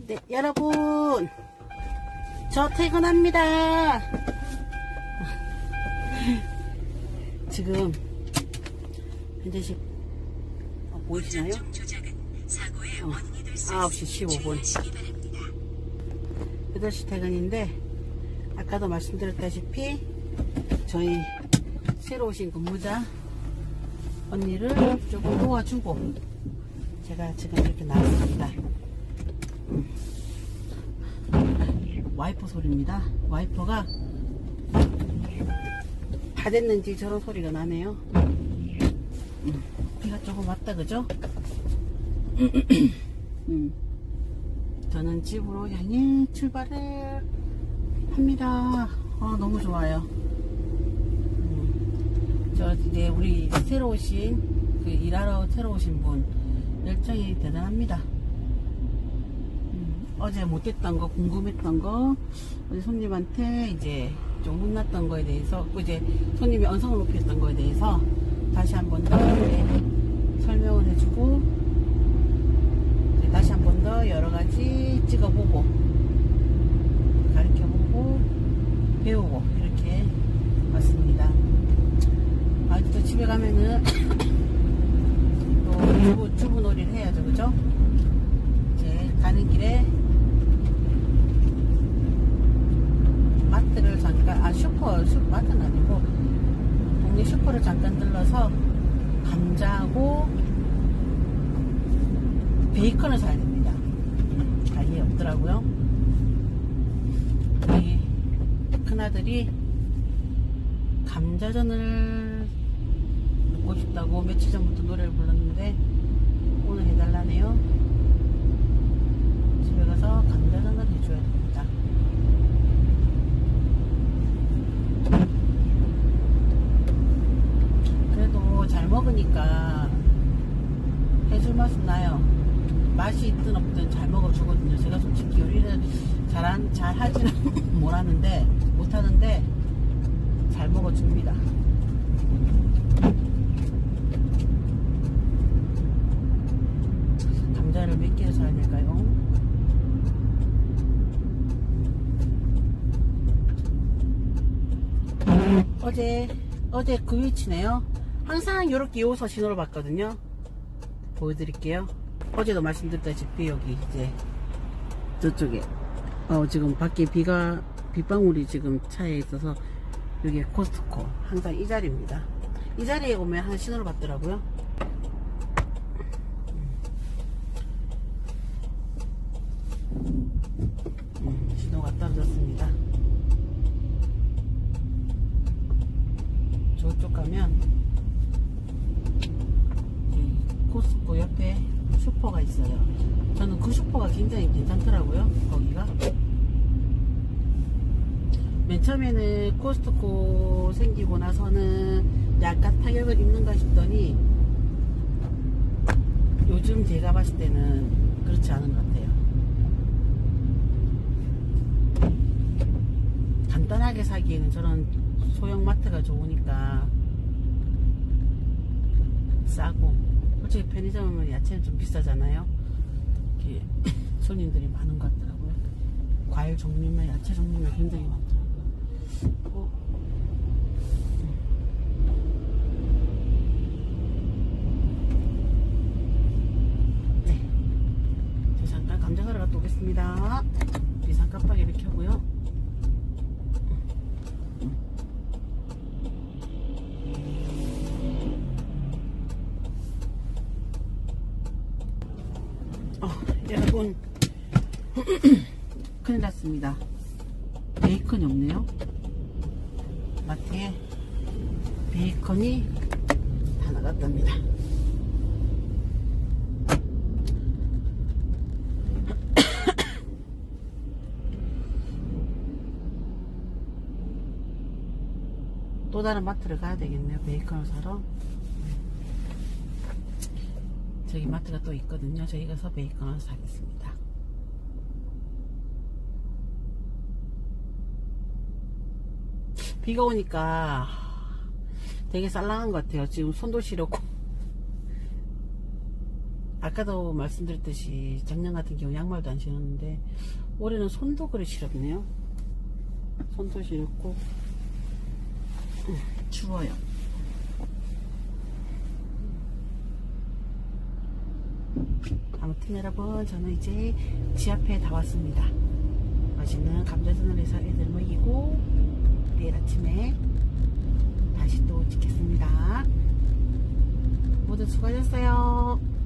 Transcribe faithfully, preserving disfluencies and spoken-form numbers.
네, 여러분, 저 퇴근합니다. 지금 현재 어, 보이시나요? 어, 아홉 시 십오 분 여덟 시 퇴근인데, 아까도 말씀드렸다시피 저희 새로 오신 근무자 언니를 조금 도와주고 제가 지금 이렇게 나왔습니다. 음. 와이퍼 소리입니다. 와이퍼가 다 됐는지 저런 소리가 나네요. 음. 비가 조금 왔다, 그죠? 음. 저는 집으로 향해 출발을 합니다. 아, 너무 좋아요. 음. 저 이제 우리 새로 오신 그 일하러 새로 오신 분 열정이 대단합니다. 음. 어제 못했던 거, 궁금했던 거, 어제 손님한테 이제 좀 혼났던 거에 대해서, 이제 손님이 언성을 높였던 거에 대해서 다시 한 번 더 설명을 해주고, 다시 한 번 더 여러가지 찍어보고 가르쳐보고 배우고 이렇게 왔습니다. 아, 또 집에 가면은 또 주부, 주부놀이를 해야죠, 그죠? 이제 가는 길에 마트를 잠깐, 아 슈퍼, 슈, 마트는 아니고 동네 슈퍼를 잠깐 들러서 감자하고 베이컨을 사야 됩니다. 가게에 없더라고요. 우리 큰아들이 감자전을 먹고 싶다고 며칠 전부터 노래를 불렀는데 오늘 해달라네요. 집에 가서 감자전을 해줘야 됩니다. 그래도 잘 먹으니까 해줄 맛은 나요. 맛이 있든 없든 잘 먹어주거든요. 제가 솔직히 요리를 잘, 잘 하지는 못하는데, 못하는데, 잘 먹어줍니다. 감자를 몇 개를 사야 될까요? 어제, 어제 그 위치네요. 항상 이렇게 요서 신호를 봤거든요. 보여드릴게요. 어제도 말씀드렸다시피 여기 이제 저쪽에 어 지금 밖에 비가 빗방울이 지금 차에 있어서 여기 코스트코 항상 이 자리입니다. 이 자리에 오면 항상 신호를 받더라고요. 음, 신호가 떨어졌습니다. 저쪽 가면 이 코스트코 옆에 슈퍼가 있어요. 저는 그 슈퍼가 굉장히 괜찮더라고요. 거기가 맨 처음에는 코스트코 생기고 나서는 약간 타격을 입는가 싶더니 요즘 제가 봤을 때는 그렇지 않은 것 같아요. 간단하게 사기에는 저런 소형 마트가 좋으니까 싸고, 솔직히 편의점은 야채는 좀 비싸잖아요. 이렇게 손님들이 많은 것 같더라고요. 과일 종류나 야채 종류가 굉장히 많더라고요. 어. 네. 저 잠깐 감자 사러 갔다 오겠습니다. 비상 깜빡이를 켜고요. 어, 여러분 큰일 났습니다. 베이컨이 없네요. 마트에 베이컨이 다 나갔답니다. 또 다른 마트를 가야 되겠네요. 베이컨을 사러. 저기 마트가 또 있거든요. 저기 가서 베이컨을 사겠습니다. 비가 오니까 되게 쌀랑한 것 같아요. 지금 손도 시렵고 아까도 말씀드렸듯이 작년 같은 경우 양말도 안 신었는데 올해는 손도 그래 시렵네요. 손도 시렵고 음, 추워요. 아무튼 여러분, 저는 이제 지 앞에 다 왔습니다. 맛있는 감자전을 해서 애들 먹이고 내일 아침에 다시 또 찍겠습니다. 모두 수고하셨어요.